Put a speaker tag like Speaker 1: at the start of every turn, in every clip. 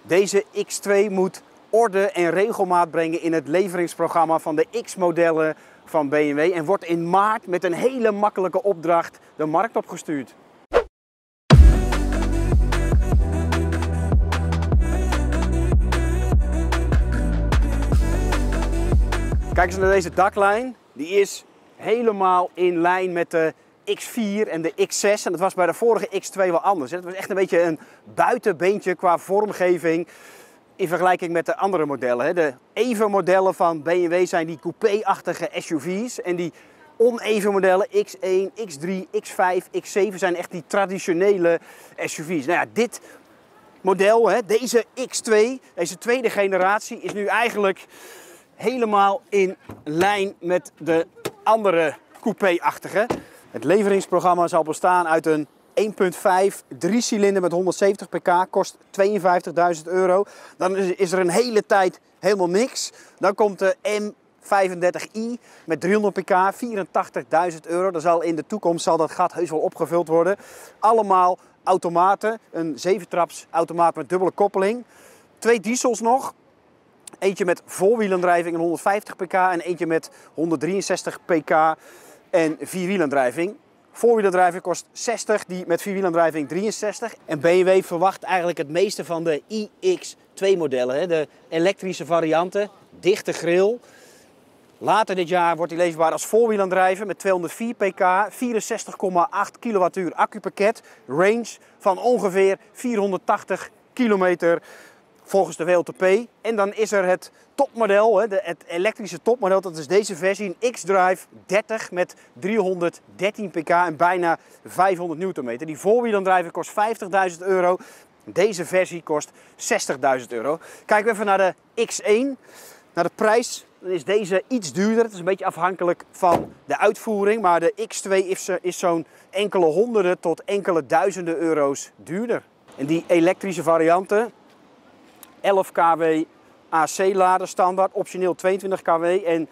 Speaker 1: Deze X2 moet orde en regelmaat brengen in het leveringsprogramma van de X-modellen van BMW en wordt in maart met een hele makkelijke opdracht de markt opgestuurd. Kijk eens naar deze daklijn. Die is helemaal in lijn met de X4 en de X6. En dat was bij de vorige X2 wel anders. Het was echt een beetje een buitenbeentje qua vormgeving in vergelijking met de andere modellen. De even modellen van BMW zijn die coupé-achtige SUV's. En die oneven modellen X1, X3, X5, X7 zijn echt die traditionele SUV's. Nou ja, dit model, deze X2, deze tweede generatie, is nu eigenlijk helemaal in lijn met de andere coupé-achtige. Het leveringsprogramma zal bestaan uit een 1.5 3-cilinder met 170 pk, kost €52.000. Dan is er een hele tijd helemaal niks. Dan komt de M35i met 300 pk, €84.000. Dan zal in de toekomst dat gat heus wel opgevuld worden. Allemaal automaten, een 7-traps automaat met dubbele koppeling. 2 diesels nog. Eentje met voorwielendrijving en 150 pk en eentje met 163 pk en vierwielendrijving. Voorwielendrijving kost 60, die met vierwielendrijving 63. En BMW verwacht eigenlijk het meeste van de iX2 modellen. De elektrische varianten, dichte grill. Later dit jaar wordt die leverbaar als voorwielaandrijven met 204 pk, 64,8 kWh accupakket. Range van ongeveer 480 kilometer. Volgens de WLTP. En dan is er het topmodel, het elektrische topmodel. Dat is deze versie, een X-Drive 30 met 313 pk en bijna 500 Nm. Die voorwielaandrijving kost €50.000. Deze versie kost €60.000. Kijken we even naar de X1, naar de prijs. Dan is deze iets duurder. Het is een beetje afhankelijk van de uitvoering. Maar de X2 is zo'n enkele honderden tot enkele duizenden euro's duurder. En die elektrische varianten, 11 kW AC-lader standaard, optioneel 22 kW en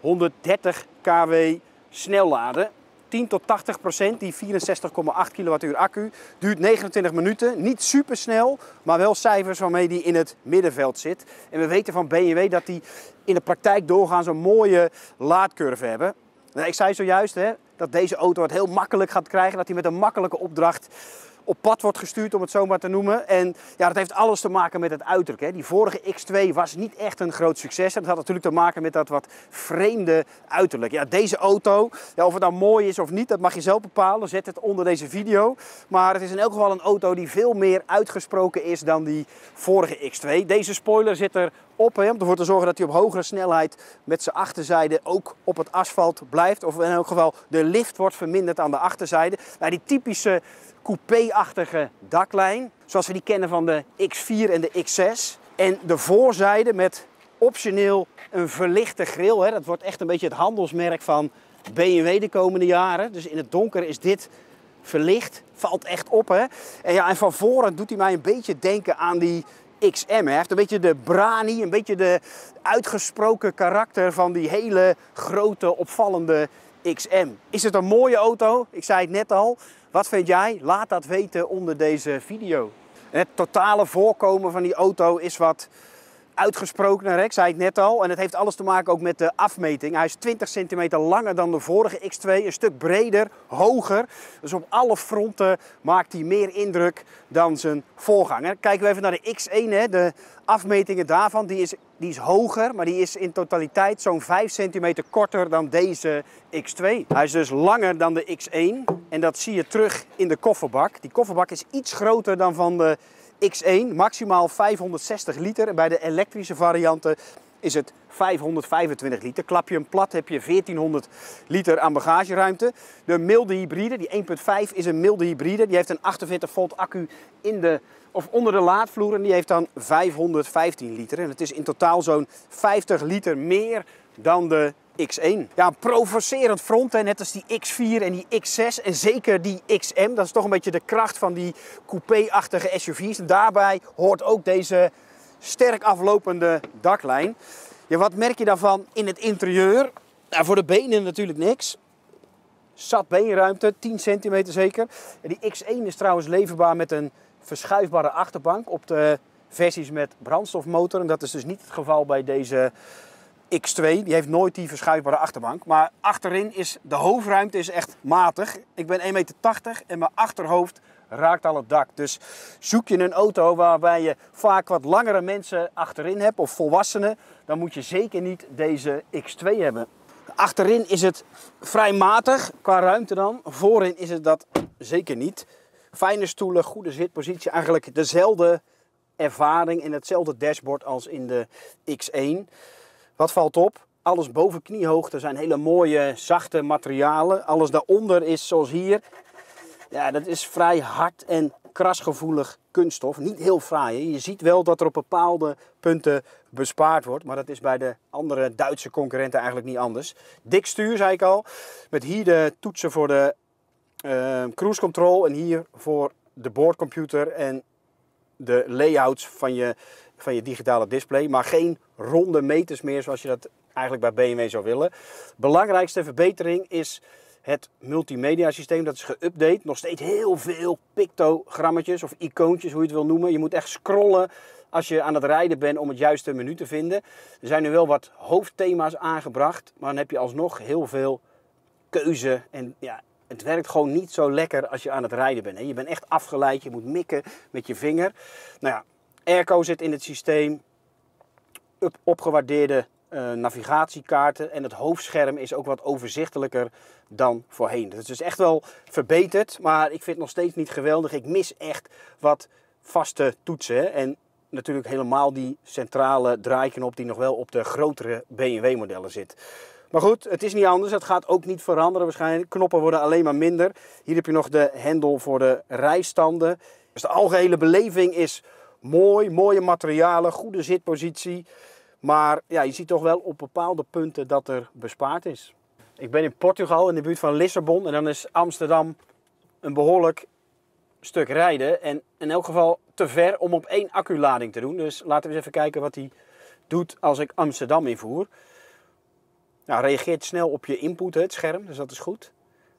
Speaker 1: 130 kW snelladen. 10 tot 80%, die 64,8 kWh accu, duurt 29 minuten. Niet super snel, maar wel cijfers waarmee die in het middenveld zit. En we weten van BMW dat die in de praktijk doorgaans een mooie laadcurve hebben. Nou, ik zei zojuist dat deze auto het heel makkelijk gaat krijgen, dat hij met een makkelijke opdracht op pad wordt gestuurd, om het zo maar te noemen. En ja, dat heeft alles te maken met het uiterlijk. Die vorige X2 was niet echt een groot succes. En dat had natuurlijk te maken met dat wat vreemde uiterlijk. Ja, deze auto, of het nou mooi is of niet, dat mag je zelf bepalen. Zet het onder deze video. Maar het is in elk geval een auto die veel meer uitgesproken is dan die vorige X2. Deze spoiler zit er op, om ervoor te zorgen dat hij op hogere snelheid met zijn achterzijde ook op het asfalt blijft. Of in elk geval de lift wordt verminderd aan de achterzijde. Nou, die typische coupé-achtige daklijn, zoals we die kennen van de X4 en de X6. En de voorzijde met optioneel een verlichte grill. Dat wordt echt een beetje het handelsmerk van BMW de komende jaren. Dus in het donker is dit verlicht, valt echt op. En, ja, en van voren doet hij mij een beetje denken aan die XM. Hij heeft een beetje de brani, een beetje de uitgesproken karakter van die hele grote, opvallende XM. Is het een mooie auto? Ik zei het net al. Wat vind jij? Laat dat weten onder deze video. Het totale voorkomen van die auto is wat uitgesprokener, ik zei het net al. En het heeft alles te maken ook met de afmeting. Hij is 20 centimeter langer dan de vorige X2, een stuk breder, hoger. Dus op alle fronten maakt hij meer indruk dan zijn voorganger. Kijken we even naar de X1, de afmetingen daarvan. Die is hoger, maar die is in totaliteit zo'n 5 centimeter korter dan deze X2. Hij is dus langer dan de X1 en dat zie je terug in de kofferbak. Die kofferbak is iets groter dan van de X1, maximaal 560 liter. En bij de elektrische varianten is het 525 liter. Klap je hem plat heb je 1400 liter aan bagageruimte. De milde hybride, die 1.5 is een milde hybride. Die heeft een 48 volt accu onder de laadvloer en die heeft dan 515 liter. En het is in totaal zo'n 50 liter meer dan de X1. Ja, een provocerend front, net als die X4 en die X6 en zeker die XM. Dat is toch een beetje de kracht van die coupé-achtige SUV's. En daarbij hoort ook deze sterk aflopende daklijn. Ja, wat merk je daarvan in het interieur? Nou, voor de benen natuurlijk niks. Zat beenruimte, 10 centimeter zeker. En die X1 is trouwens leverbaar met een verschuifbare achterbank. Op de versies met brandstofmotor. En dat is dus niet het geval bij deze X2. Die heeft nooit die verschuifbare achterbank. Maar achterin is de hoofdruimte is echt matig. Ik ben 1,80 meter en mijn achterhoofd raakt al het dak. Dus zoek je een auto waarbij je vaak wat langere mensen achterin hebt of volwassenen, dan moet je zeker niet deze X2 hebben. Achterin is het vrij matig qua ruimte dan. Voorin is het dat zeker niet. Fijne stoelen, goede zitpositie. Eigenlijk dezelfde ervaring en hetzelfde dashboard als in de X1. Wat valt op? Alles boven kniehoogte zijn hele mooie zachte materialen. Alles daaronder is zoals hier. Ja, dat is vrij hard en krasgevoelig kunststof. Niet heel fraai. Hè? Je ziet wel dat er op bepaalde punten bespaard wordt. Maar dat is bij de andere Duitse concurrenten eigenlijk niet anders. Dik stuur, zei ik al. Met hier de toetsen voor de cruise control. En hier voor de boordcomputer en de layouts van je digitale display. Maar geen ronde meters meer zoals je dat eigenlijk bij BMW zou willen. Belangrijkste verbetering is het multimedia systeem. Dat is geüpdate. Nog steeds heel veel pictogrammetjes of icoontjes, hoe je het wil noemen. Je moet echt scrollen als je aan het rijden bent om het juiste menu te vinden. Er zijn nu wel wat hoofdthema's aangebracht. Maar dan heb je alsnog heel veel keuze. En ja, het werkt gewoon niet zo lekker als je aan het rijden bent. Je bent echt afgeleid. Je moet mikken met je vinger. Nou ja, airco zit in het systeem. Opgewaardeerde navigatiekaarten. En het hoofdscherm is ook wat overzichtelijker dan voorheen. Dat is dus echt wel verbeterd. Maar ik vind het nog steeds niet geweldig. Ik mis echt wat vaste toetsen. Hè? En natuurlijk helemaal die centrale draaiknop die nog wel op de grotere BMW modellen zit. Maar goed, het is niet anders. Het gaat ook niet veranderen waarschijnlijk. Knoppen worden alleen maar minder. Hier heb je nog de hendel voor de rijstanden. Dus de algehele beleving is mooi. Mooie materialen, goede zitpositie. Maar ja, je ziet toch wel op bepaalde punten dat er bespaard is. Ik ben in Portugal, in de buurt van Lissabon. En dan is Amsterdam een behoorlijk stuk rijden. En in elk geval te ver om op 1 acculading te doen. Dus laten we eens even kijken wat hij doet als ik Amsterdam invoer. Nou, reageert snel op je input, het scherm, dus dat is goed.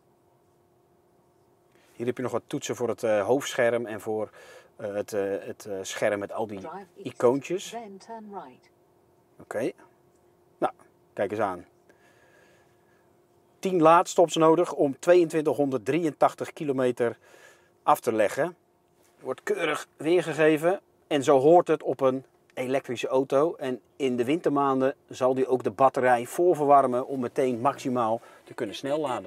Speaker 1: Hier heb je nog wat toetsen voor het hoofdscherm en voor het scherm met al die icoontjes. Oké. Nou, kijk eens aan. 10 laadstops nodig om 2283 kilometer af te leggen. Wordt keurig weergegeven en zo hoort het op een elektrische auto. En in de wintermaanden zal die ook de batterij voorverwarmen om meteen maximaal te kunnen snelladen.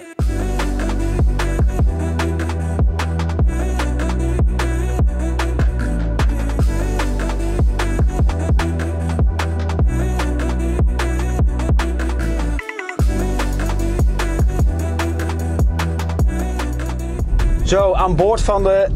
Speaker 1: Zo, aan boord van de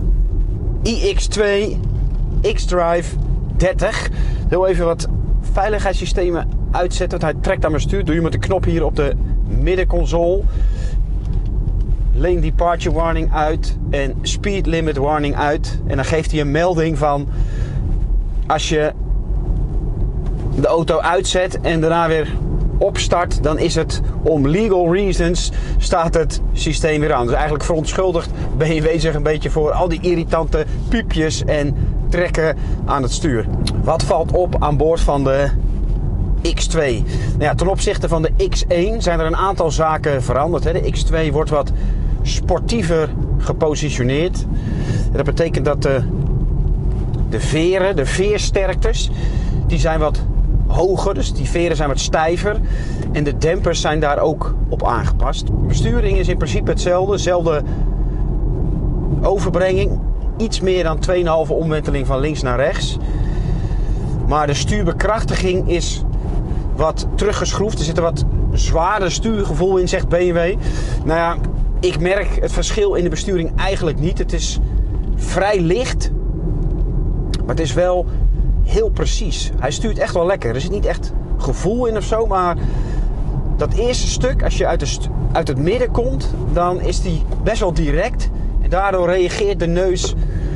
Speaker 1: iX2 xDrive 30. Heel even wat veiligheidssystemen uitzetten. Want hij trekt aan mijn stuur. Doe je met de knop hier op de middenconsole. Lane departure warning uit. En speed limit warning uit. En dan geeft hij een melding van als je de auto uitzet en daarna weer opstart, dan is het om legal reasons staat het systeem weer aan. Dus eigenlijk verontschuldigt BMW zich een beetje voor al die irritante piepjes en trekken aan het stuur. Wat valt op aan boord van de X2? Nou ja, ten opzichte van de X1 zijn er een aantal zaken veranderd. Hè. De X2 wordt wat sportiever gepositioneerd. Dat betekent dat de veren, de veersterktes, die zijn wat hoger, dus die veren zijn wat stijver en de dempers zijn daar ook op aangepast. De besturing is in principe hetzelfde, dezelfde overbrenging, iets meer dan 2,5 omwenteling van links naar rechts. Maar de stuurbekrachtiging is wat teruggeschroefd, er zit een wat zwaarder stuurgevoel in, zegt BMW. Nou ja, ik merk het verschil in de besturing eigenlijk niet. Het is vrij licht, maar het is wel heel precies. Hij stuurt echt wel lekker. Er zit niet echt gevoel in of zo, maar dat eerste stuk, als je uit het midden komt, dan is die best wel direct. En daardoor reageert de neus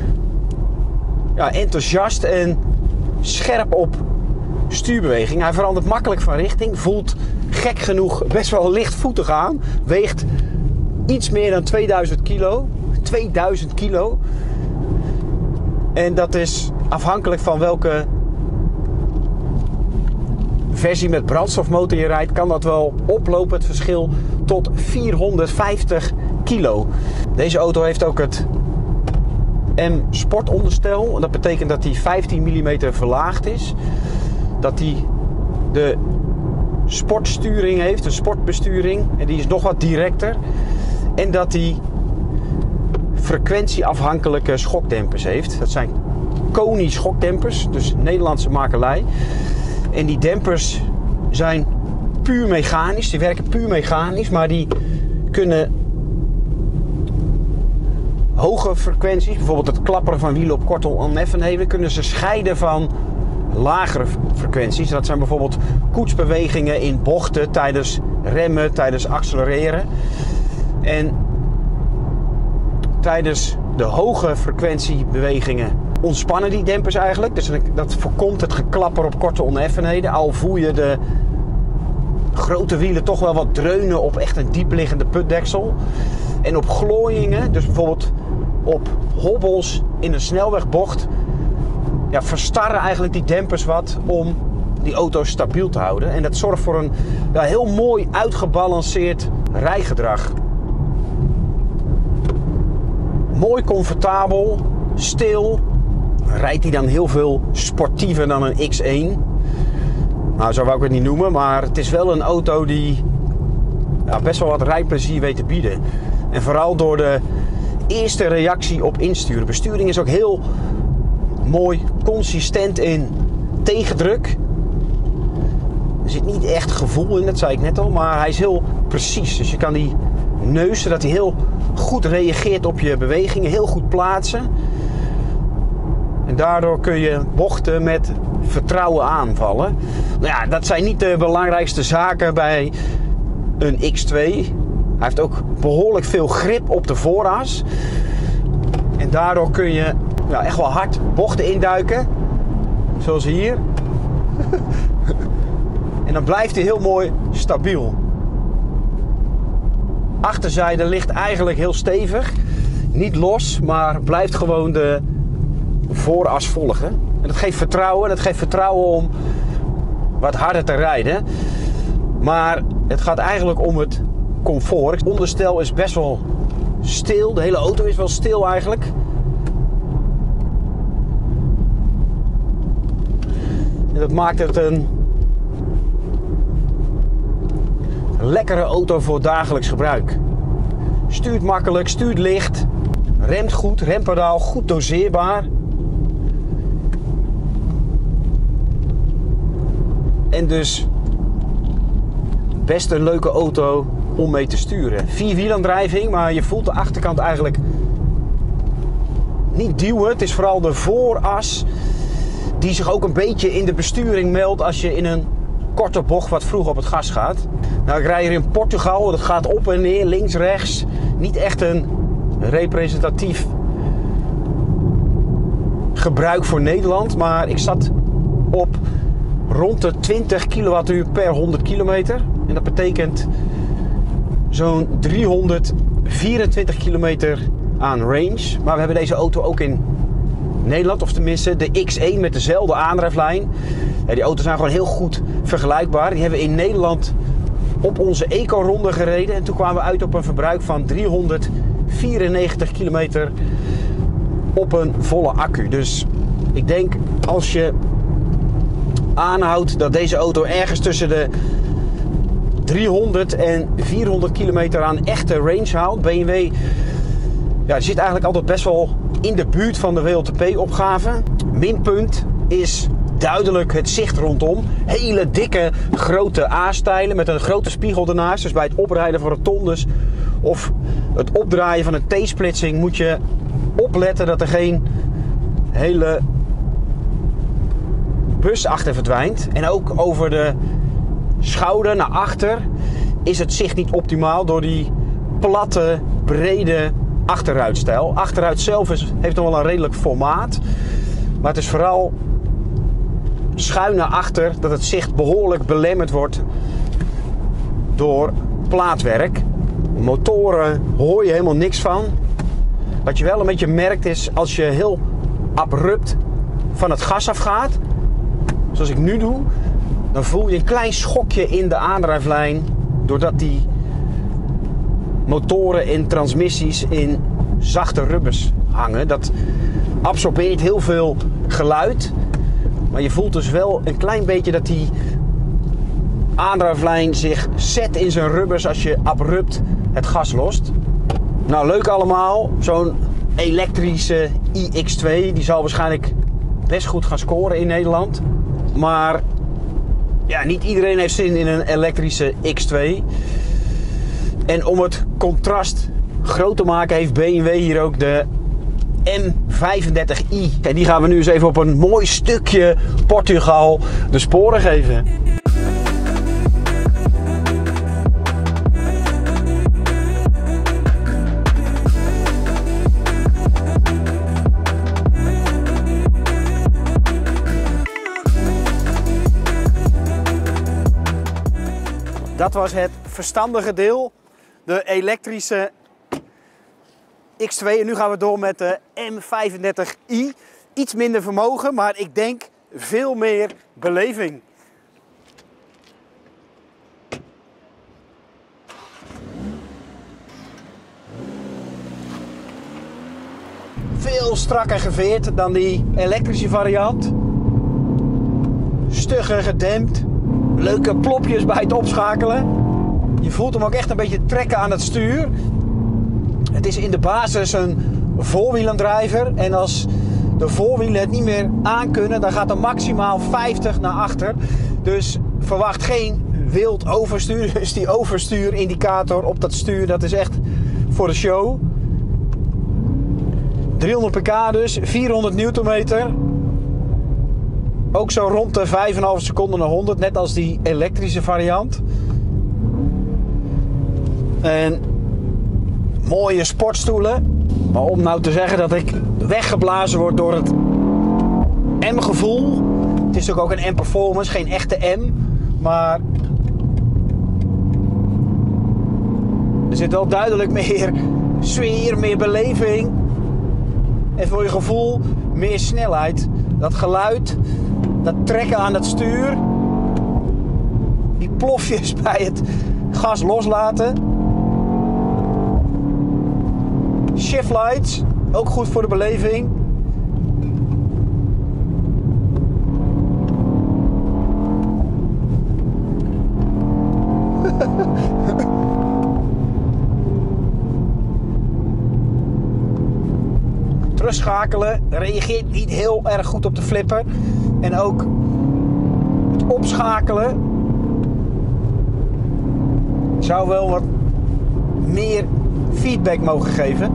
Speaker 1: enthousiast en scherp op stuurbeweging. Hij verandert makkelijk van richting, voelt gek genoeg best wel lichtvoetig aan, weegt iets meer dan 2000 kilo. 2000 kilo. En dat is afhankelijk van welke versie met brandstofmotor je rijdt, kan dat wel oplopen, het verschil, tot 450 kilo. Deze auto heeft ook het M-Sport onderstel. Dat betekent dat die 15 mm verlaagd is. Dat die de sportsturing heeft, de sportbesturing. En die is nog wat directer. En dat die frequentieafhankelijke schokdempers heeft. Dat zijn Koni schokdempers, dus Nederlandse makelij. En die dempers zijn puur mechanisch. Die werken puur mechanisch, maar die kunnen hoge frequenties, bijvoorbeeld het klapperen van wielen op korte oneffenheden, kunnen ze scheiden van lagere frequenties. Dat zijn bijvoorbeeld koetsbewegingen in bochten, tijdens remmen, tijdens accelereren. En tijdens de hoge frequentiebewegingen ontspannen die dempers eigenlijk. Dus dat voorkomt het geklapper op korte oneffenheden. Al voel je de grote wielen toch wel wat dreunen op echt een diepliggende putdeksel. En op glooiingen, dus bijvoorbeeld op hobbels in een snelwegbocht, ja, verstarren eigenlijk die dempers wat om die auto stabiel te houden. En dat zorgt voor een heel mooi uitgebalanceerd rijgedrag. Mooi comfortabel, stil. Rijdt hij dan heel veel sportiever dan een X1? Nou, zo wou ik het niet noemen, maar het is wel een auto die best wel wat rijplezier weet te bieden. En vooral door de eerste reactie op insturen. Besturing is ook heel mooi consistent in tegendruk. Er zit niet echt gevoel in, dat zei ik net al, maar hij is heel precies. Dus je kan die neus, zodat hij heel goed reageert op je bewegingen, heel goed plaatsen. En daardoor kun je bochten met vertrouwen aanvallen. Nou ja, dat zijn niet de belangrijkste zaken bij een X2. Hij heeft ook behoorlijk veel grip op de vooras. En daardoor kun je echt wel hard bochten induiken. Zoals hier. En dan blijft hij heel mooi stabiel. Achterzijde ligt eigenlijk heel stevig. Niet los, maar blijft gewoon de vooras volgen. En dat geeft vertrouwen. Dat geeft vertrouwen om wat harder te rijden. Maar het gaat eigenlijk om het comfort. Het onderstel is best wel stil. De hele auto is wel stil eigenlijk. En dat maakt het een lekkere auto voor dagelijks gebruik. Stuurt makkelijk, stuurt licht, remt goed, rempedaal goed doseerbaar. En dus best een leuke auto om mee te sturen. 4-wielaandrijving, maar je voelt de achterkant eigenlijk niet duwen. Het is vooral de vooras die zich ook een beetje in de besturing meldt als je in een korte bocht wat vroeg op het gas gaat. Nou, ik rij hier in Portugal, dat gaat op en neer, links, rechts. Niet echt een representatief gebruik voor Nederland, maar ik zat op rond de 20 kWh per 100 kilometer. En dat betekent zo'n 324 kilometer aan range. Maar we hebben deze auto ook in Nederland, of tenminste de X1 met dezelfde aandrijflijn. Ja, die auto's zijn gewoon heel goed vergelijkbaar. Die hebben we in Nederland op onze eco-ronde gereden. En toen kwamen we uit op een verbruik van 394 kilometer op een volle accu. Dus ik denk als je aanhoudt dat deze auto ergens tussen de 300 en 400 kilometer aan echte range haalt. BMW zit eigenlijk altijd best wel in de buurt van de WLTP-opgave. Minpunt is duidelijk het zicht rondom. Hele dikke grote A-stijlen met een grote spiegel ernaast. Dus bij het oprijden van rotondes of het opdraaien van een T-splitsing moet je opletten dat er geen hele bus achter verdwijnt. En ook over de schouder naar achter is het zicht niet optimaal door die platte, brede achteruitstijl. Achteruit zelf heeft nog wel een redelijk formaat. Maar het is vooral schuin naar achter dat het zicht behoorlijk belemmerd wordt door plaatwerk. Motoren hoor je helemaal niks van. Wat je wel een beetje merkt is als je heel abrupt van het gas afgaat, zoals ik nu doe, dan voel je een klein schokje in de aandrijflijn, doordat die motoren en transmissies in zachte rubbers hangen. Dat absorbeert heel veel geluid, maar je voelt dus wel een klein beetje dat die aandrijflijn zich zet in zijn rubbers als je abrupt het gas lost. Nou, leuk allemaal. Zo'n elektrische iX2, die zal waarschijnlijk best goed gaan scoren in Nederland. Maar ja, niet iedereen heeft zin in een elektrische X2. En om het contrast groot te maken heeft BMW hier ook de M35i. En die gaan we nu eens even op een mooi stukje Portugal de sporen geven. Dat was het verstandige deel, de elektrische X2. En nu gaan we door met de M35i. Iets minder vermogen, maar ik denk veel meer beleving. Veel strakker geveerd dan die elektrische variant. Stugger gedempt. Leuke plopjes bij het opschakelen. Je voelt hem ook echt een beetje trekken aan het stuur. Het is in de basis een voorwielaandrijver. En als de voorwielen het niet meer aankunnen, dan gaat er maximaal 50 naar achter. Dus verwacht geen wild overstuur. Dus die overstuurindicator op dat stuur, dat is echt voor de show. 300 pk dus, 400 Nm. Ook zo rond de 5,5 seconden naar 100, net als die elektrische variant. En mooie sportstoelen. Maar om nou te zeggen dat ik weggeblazen word door het M-gevoel. Het is ook een M-performance, geen echte M. Maar er zit wel duidelijk meer sfeer, meer beleving. En voor je gevoel meer snelheid. Dat geluid, dat trekken aan het stuur. Die plofjes bij het gas loslaten. Shift lights, ook goed voor de beleving. Terugschakelen, reageert niet heel erg goed op de flipper. En ook het opschakelen zou wel wat meer feedback mogen geven.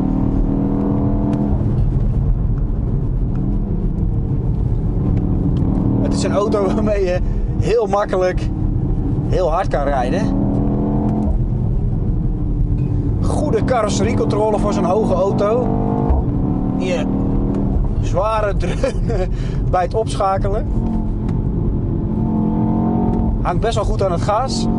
Speaker 1: Het is een auto waarmee je heel makkelijk heel hard kan rijden. Goede carrosseriecontrole voor zo'n hoge auto. Hier zware dreunen bij het opschakelen. Hangt best wel goed aan het gas.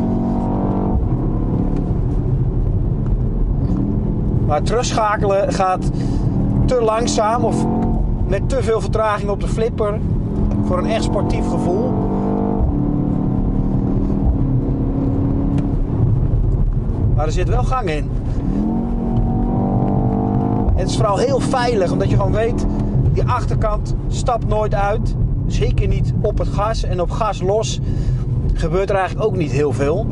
Speaker 1: Maar terugschakelen gaat te langzaam of met te veel vertraging op de flipper voor een echt sportief gevoel. Maar er zit wel gang in. En het is vooral heel veilig, omdat je gewoon weet, die achterkant stapt nooit uit. Zeker niet op het gas. En op gas los gebeurt er eigenlijk ook niet heel veel.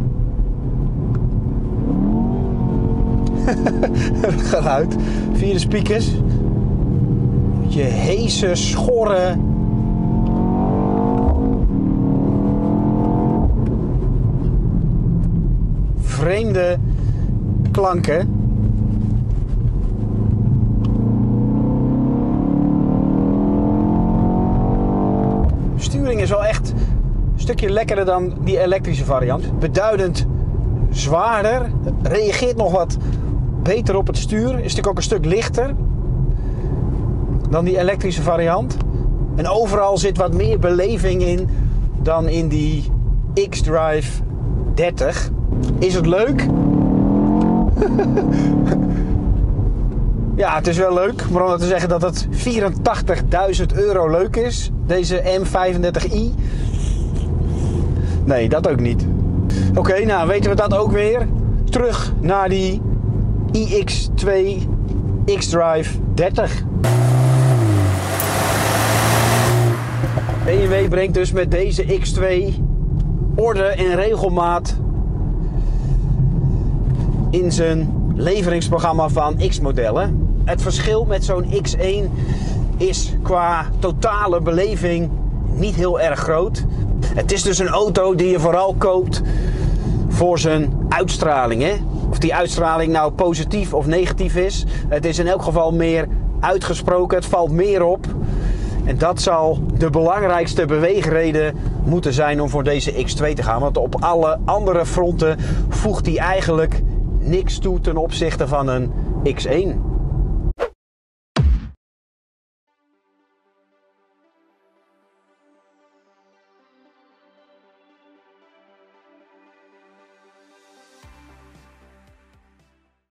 Speaker 1: Het geluid via de speakers. Je heese, schorre, vreemde klanken. Sturing is wel echt een stukje lekkerder dan die elektrische variant. Beduidend zwaarder. Reageert nog wat beter op het stuur. Is natuurlijk ook een stuk lichter dan die elektrische variant. En overal zit wat meer beleving in dan in die xDrive 30. Is het leuk? Ja, het is wel leuk, maar om dat te zeggen dat het 84.000 euro leuk is, deze M35i. Nee, dat ook niet. Oké, nou weten we dat ook weer. Terug naar die iX2 xDrive 30. BMW brengt dus met deze X2 orde en regelmaat in zijn leveringsprogramma van X-modellen. Het verschil met zo'n X1 is qua totale beleving niet heel erg groot. Het is dus een auto die je vooral koopt voor zijn uitstraling. Hè? Of die uitstraling nou positief of negatief is. Het is in elk geval meer uitgesproken. Het valt meer op. En dat zal de belangrijkste beweegreden moeten zijn om voor deze X2 te gaan. Want op alle andere fronten voegt hij eigenlijk niks toe ten opzichte van een X1.